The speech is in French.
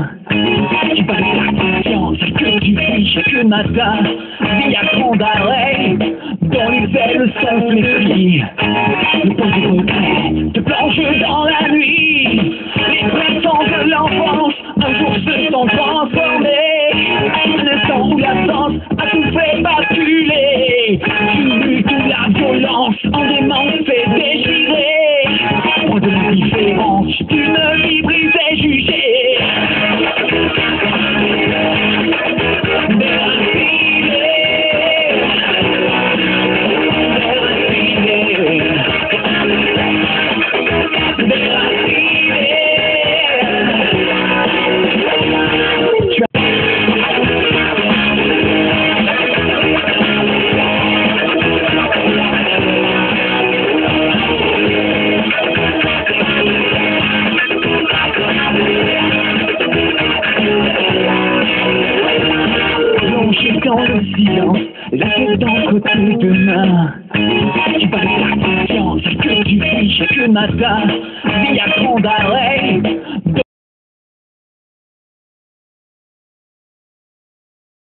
Tu parles de ta conscience que tu vis chaque matin, vie à grand arrêt, dont les ailes sont l'esprit. Le temps du regret te plonge dans la nuit. Les printemps de l'enfance un jour se sont transformés. Un instant où l'absence a tout fait basculer. Tu luttes où la violence en démence fait déchirer. Point de la différence, une vie brisée jugée. Dans le silence, la tête d'encre tes deux mains. Tu parles de ta conscience que tu vis chaque matin, vie à grand arrêt.